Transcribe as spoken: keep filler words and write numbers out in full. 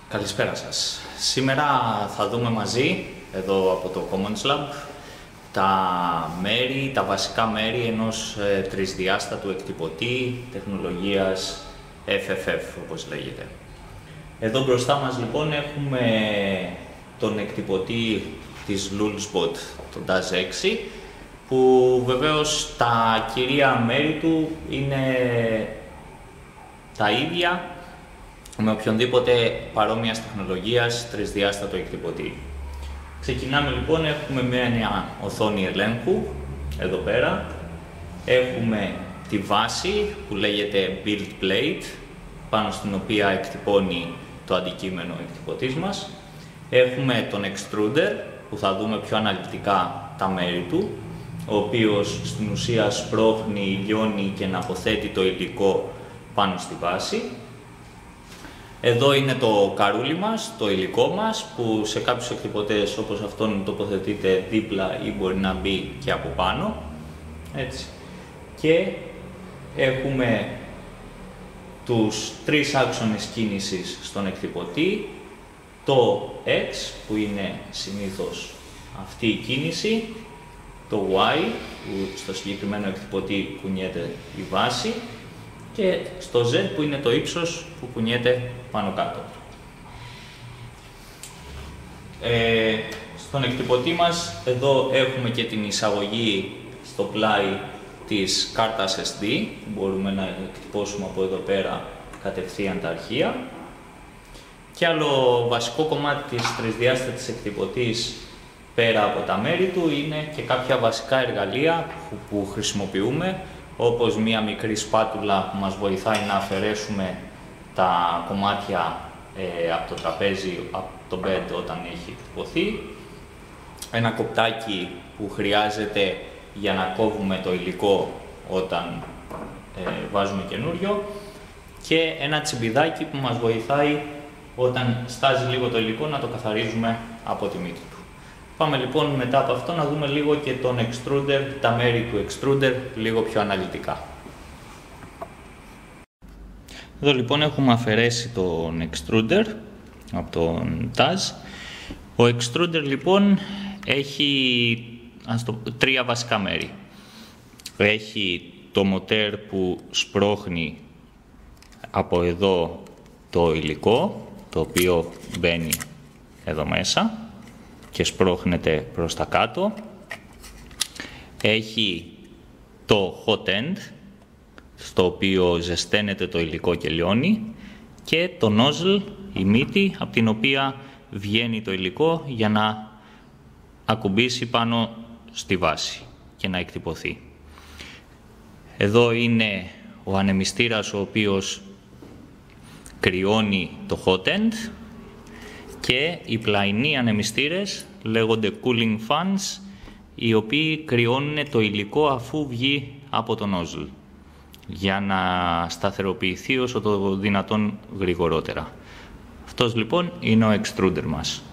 Καλησπέρα σας. Σήμερα θα δούμε μαζί, εδώ από το Commons Lab, τα μέρη, τα βασικά μέρη ενός ε, τρισδιάστατου εκτυπωτή τεχνολογίας εφ εφ εφ, όπως λέγεται. Εδώ μπροστά μας λοιπόν έχουμε τον εκτυπωτή της Lulzbot, τον νταζ έξι, που βεβαίως τα κυρία μέρη του είναι τα ίδια με οποιονδήποτε παρόμοιας τεχνολογίας τρισδιάστατο εκτυπωτή. Ξεκινάμε λοιπόν, έχουμε μια οθόνη ελέγχου, εδώ πέρα. Έχουμε τη βάση που λέγεται build plate, πάνω στην οποία εκτυπώνει το αντικείμενο εκτυπωτής μας. Έχουμε τον extruder, που θα δούμε πιο αναλυτικά τα μέρη του, ο οποίος στην ουσία σπρώχνει, λιώνει και να αποθέτει το υλικό πάνω στη βάση. Εδώ είναι το καρούλι μας, το υλικό μας, που σε κάποιους εκτυπωτές όπως αυτόν τοποθετείται δίπλα ή μπορεί να μπει και από πάνω. Έτσι. Και έχουμε τους τρεις άξονες κίνησης στον εκτυπωτή, το X που είναι συνήθως αυτή η κίνηση, το Y που στο συγκεκριμένο εκτυπωτή κουνιέται η βάση και στο Z που είναι το ύψος που κουνιέται πάνω κάτω. Ε, στον εκτυπωτή μας εδώ έχουμε και την εισαγωγή στο πλάι της κάρτας ες ντι, που μπορούμε να εκτυπώσουμε από εδώ πέρα κατευθείαν τα αρχεία. Και άλλο βασικό κομμάτι της τρισδιάστατης εκτυπωτής πέρα από τα μέρη του είναι και κάποια βασικά εργαλεία που, που χρησιμοποιούμε, όπως μία μικρή σπάτουλα που μας βοηθάει να αφαιρέσουμε τα κομμάτια ε, από το τραπέζι, από το bed όταν έχει εκτυπωθεί, ένα κοπτάκι που χρειάζεται για να κόβουμε το υλικό όταν ε, βάζουμε καινούριο και ένα τσιμπιδάκι που μας βοηθάει όταν στάζει λίγο το υλικό να το καθαρίζουμε από τη μύτη του. Πάμε λοιπόν μετά από αυτό να δούμε λίγο και τον extruder, τα μέρη του extruder λίγο πιο αναλυτικά. Εδώ λοιπόν έχουμε αφαιρέσει τον extruder από τον νταζ. Ο extruder λοιπόν έχει ας το, τρία βασικά μέρη. Έχει το μοτέρ που σπρώχνει από εδώ το υλικό, το οποίο μπαίνει εδώ μέσα και σπρώχνεται προς τα κάτω. Έχει το hot end, στο οποίο ζεσταίνεται το υλικό και λιώνει, και το nozzle, η μύτη, από την οποία βγαίνει το υλικό για να ακουμπήσει πάνω στη βάση και να εκτυπωθεί. Εδώ είναι ο ανεμιστήρας, ο οποίος κρυώνει το hot end, και οι πλαϊνοί ανεμιστήρες λέγονται cooling fans, οι οποίοι κρυώνουν το υλικό αφού βγει από το nozzle για να σταθεροποιηθεί όσο το δυνατόν γρηγορότερα. Αυτός λοιπόν είναι ο extruder μας.